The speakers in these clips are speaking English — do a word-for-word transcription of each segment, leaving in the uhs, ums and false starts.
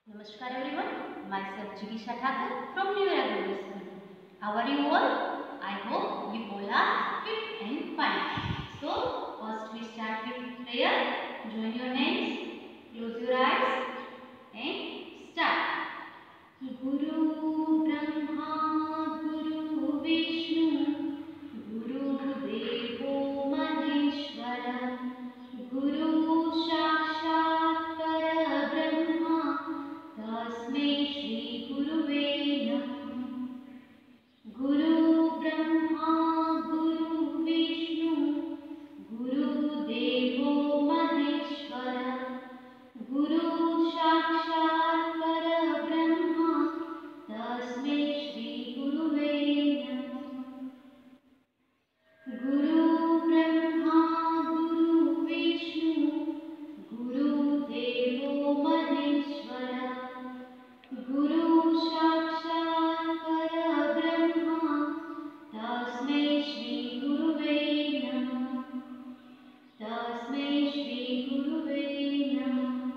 Namaskar everyone, myself Jigisha Thakur from New Era Global School. How are you all? I hope you all are fit and fine. So, first we start with prayer. Join your hands, close your eyes and start. Guru Brahma, Guru Vishnu, Guru Devo Maheshwara, Guru Sakshat Parabrahma, Tasmai Shri Guruve Namah. Guru Brahma, Guru Vishnu, Guru Devo Maheshwara, Guru Sakshat Parabrahma, Tasmai Shri Guruve Namah. Guru Brahma, Guru Vishnu, Guru Devo Maheshwara, Guru Sakshat Parabrahma, Tasmai Shri Guruve Namah. Tasmai Shri Guruve Namah.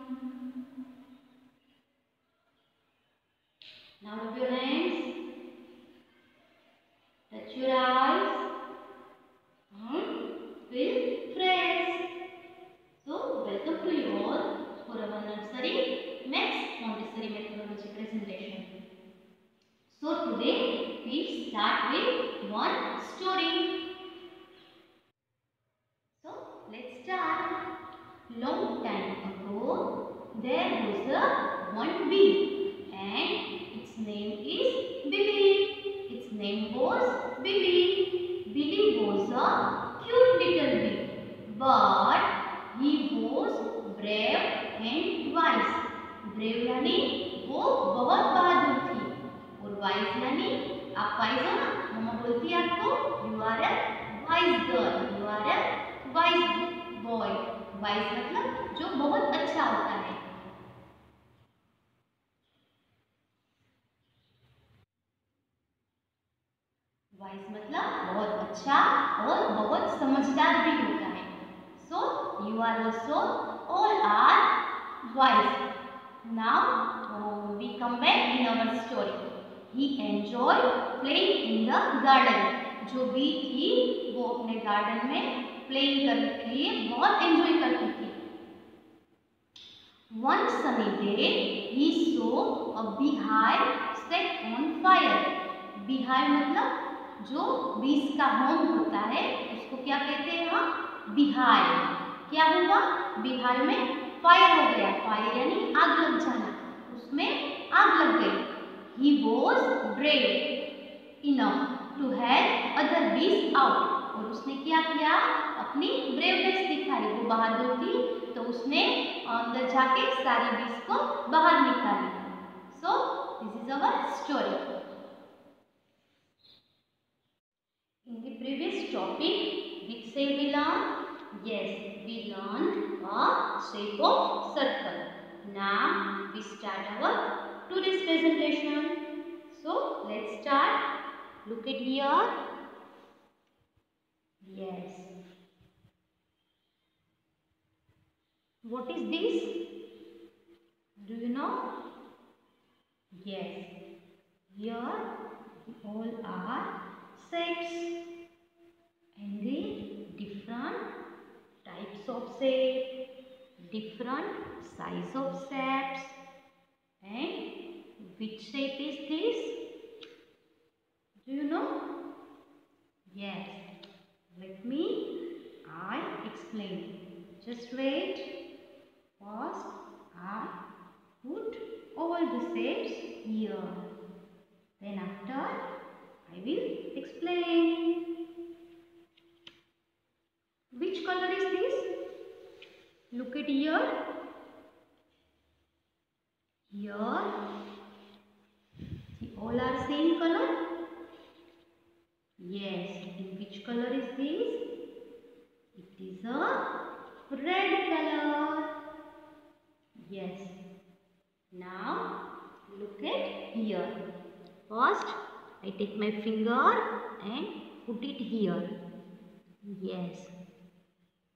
Now rub your hands, touch your eyes and feel fresh. So, welcome to you all for our nursery Max Montessori methodology presentation. So, today we start with one story. So, let's start. Long time ago, there was a one bee and its name is Billy. Its name was Billy. Billy was a cute little bee, but he was brave and wise. Brave यानी वो बहुत बहादुर थी और wise यानी आप wise हो ना, मम्मा बोलती है आपको you are a wise girl, you are a wise boy. Wise मतलब जो बहुत अच्छा होता है. वाइज मतलब बहुत अच्छा और बहुत समझदार भी होता है. So you are also all are wise. Now uh, we come back in our story. He enjoyed playing in the garden. जो बी थी वो अपने गार्डन में प्लेइंग करने के लिए बहुत एंजॉय करती थी. One sunny day, he saw a beehive set on fire. Beehive मतलब जो बीज का होम होता है उसको क्या कहते हैं हम? beehive. क्या हुआ? beehive में फायर हो गया. फायर यानी आग लग जाना. उसमें आग लग गई. He was brave enough to help other bees out. और उसने क्या किया? अपनी ब्रेवनेस दिखाई. वो बहादुर थी तो उसने अंदर जाके सारी बीज को बाहर निकाली. So this is our story. In the previous topic, which say we learned? Yes, we learned a shape of circle. Now we start our today's presentation. So let's start. Look at here. Yes. What is this? Do you know? Yes. Here all are shapes and the different types of shape, different size of shapes. And which shape is this? Do you know? Yes. Let me I explain. Just wait. First I put all the shapes here. Then after I will explain. Which color is this? Look at here. Here, see, all are same color. Yes. In which color is this? It is a red color. Yes. Now look at here. First, I take my finger and put it here. Yes.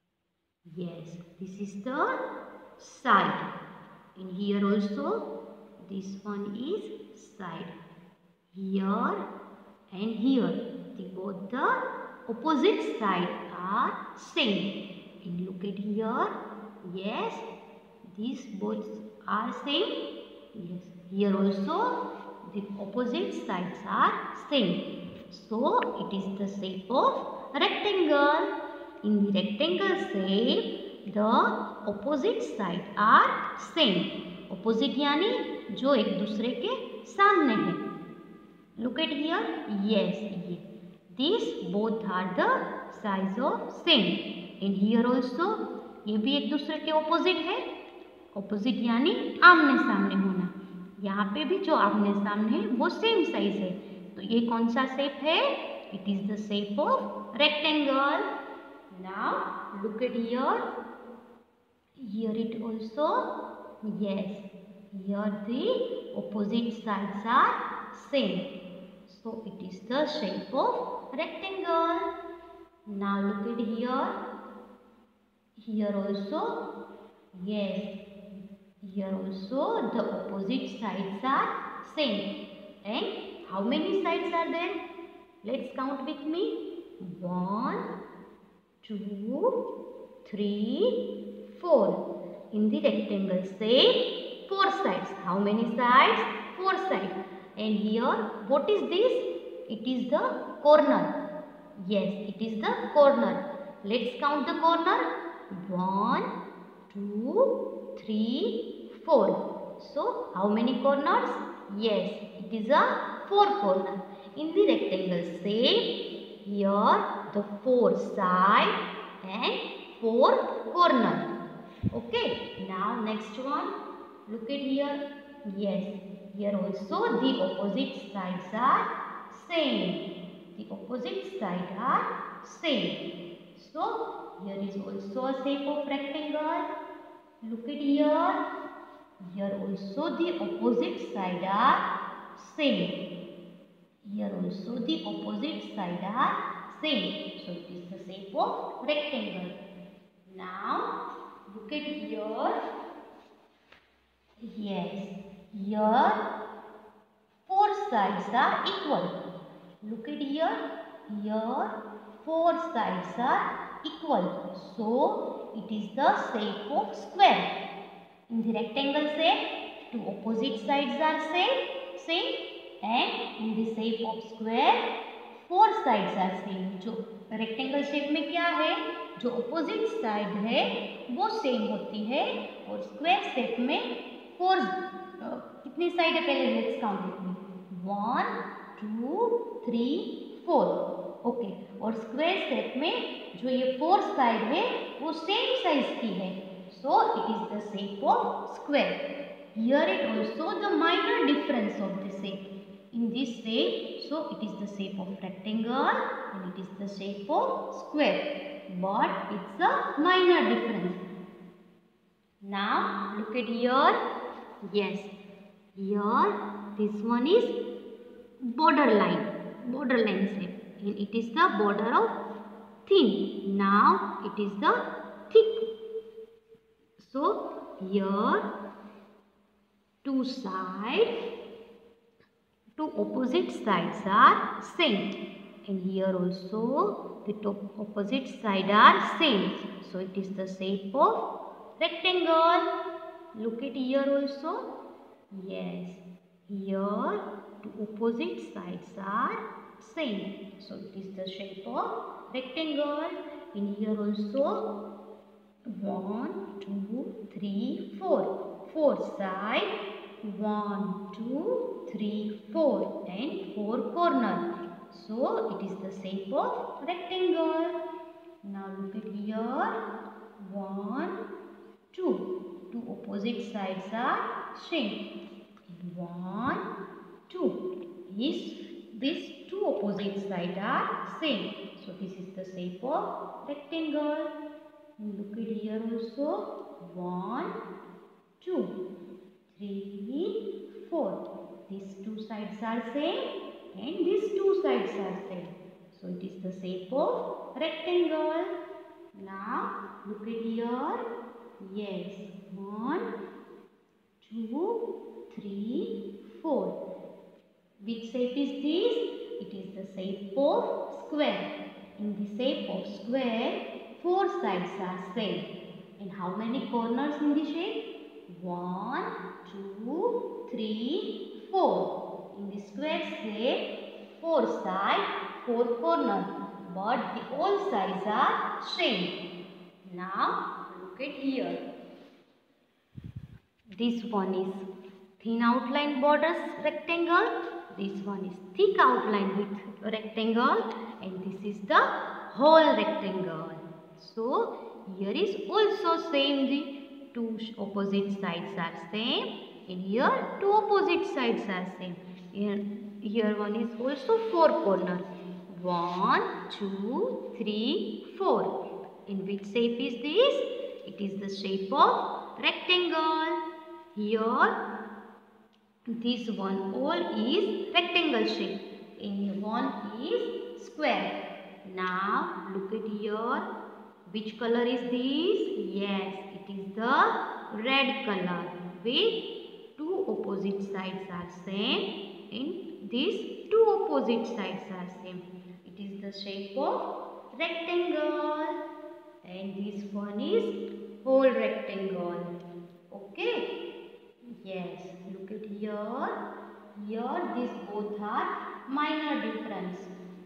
Yes, this is the side. In here also this one is side. Here and here, the both the opposite side are same. And look at here. Yes, these both are same. Yes, here also the opposite sides are same. So it is the shape of rectangle. In the rectangle shape, the opposite side are same. Opposite यानी जो एक दूसरे के सामने है. Look at here. Yes, ये. These both are the size of same. And here also ये भी एक दूसरे के opposite है. Opposite यानी आमने सामने होना. यहाँ पे भी जो आमने सामने है वो सेम साइज है. तो ये कौन सा शेप है? It is the shape of rectangle. Now look at here. Here it also. Yes. Here the opposite sides are same. So it is the shape of rectangle. Now look at here. Here also. Yes. Here also the opposite sides are same. And how many sides are there? Let's count with me. One, two, three, four. In the rectangle shape, four sides. How many sides? Four sides. And here, what is this? It is the corner. Yes, it is the corner. Let's count the corner. One, two, three, four. So, how many corners? Yes, it is a four corner. In the rectangle shape, here the four side and four corner. Okay, now next one. Look at here. Yes, here also the opposite sides are same. The opposite sides are same. So, here is also a shape of rectangle. Look at here. Here also the opposite side are same. Here also the opposite side are same. So it is the shape of rectangle. Now look at here. Yes. Here four sides are equal. Look at here. Here four sides are equal. So it is the shape of square. In the rectangle shape, two opposite sides are same, same, and in the shape of square, four sides are same. जो rectangle shape में क्या है? जो opposite side है, वो same होती है, और square shape में four uh, कितनी side है पहले let's count it. One, two, three, four. Okay. और square shape में जो ये four side है, वो same size की है. So it is the shape of square. Here it also the minor difference of the shape. In this shape, so it is the shape of rectangle and it is the shape of square. But it's a minor difference. Now look at here. Yes, here this one is borderline, borderline shape, and it is the border of thin. Now it is the thick. So here two sides, two opposite sides are same, and here also the two opposite sides are same. So it is the shape of rectangle. Look at here also. Yes, here two opposite sides are same. So it is the shape of rectangle. In here also. One, two, three, four. Four side. One, two, three, four. And four corner. So it is the shape of rectangle. Now look at here. One, two. Two opposite sides are same. One, two. Is these two opposite sides are same. So this is the shape of rectangle. Look at here also. One, two, three, four. These two sides are same and these two sides are same. So it is the shape of rectangle. Now look at here. Yes. One, two, three, four. Which shape is this? It is the shape of square. In the shape of square, four sides are same. And how many corners in the shape? One, two, three, four. In the square shape, four sides, four corners. But the all sides are same. Now look at here. This one is thin outline borders rectangle. This one is thick outline with rectangle. And this is the whole rectangle. So here is also same. The two opposite sides are same. And here two opposite sides are same. Here, here one is also four corners. One, two, three, four. In which shape is this? It is the shape of rectangle. Here, this one all is rectangle shape and one is square. Now, look at here. Which color is this? Yes, it is the red color with two opposite sides are same and these two opposite sides are same. It is the shape of rectangle and this one is whole rectangle. Okay. Yes, look at here. Here these both are minor difference.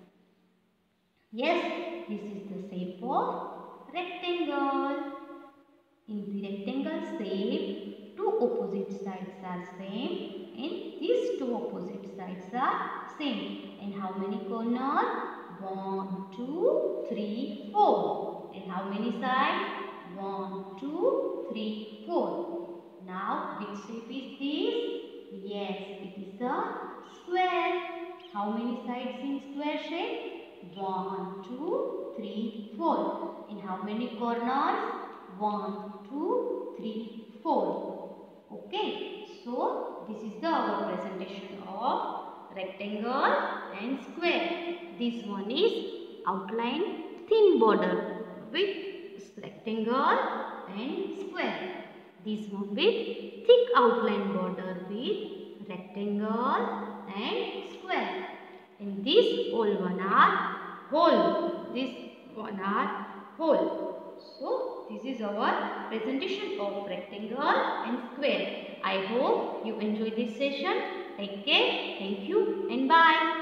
Yes, this is the shape of rectangle. In the rectangle shape, two opposite sides are same and these two opposite sides are same. And how many corners? One, two, three, four. And how many sides? One, two, three, four. Now, which shape is this? Yes, it is a square. How many sides in square shape? One, two, three, four. And how many corners? One, two, three, four. Okay, so this is the our presentation of rectangle and square. This one is outline thin border with rectangle and square. This one with thick outline border with rectangle and square. And this all one are whole. This one are whole. So this is our presentation of rectangle and square. I hope you enjoy this session. Take care. Thank you and bye.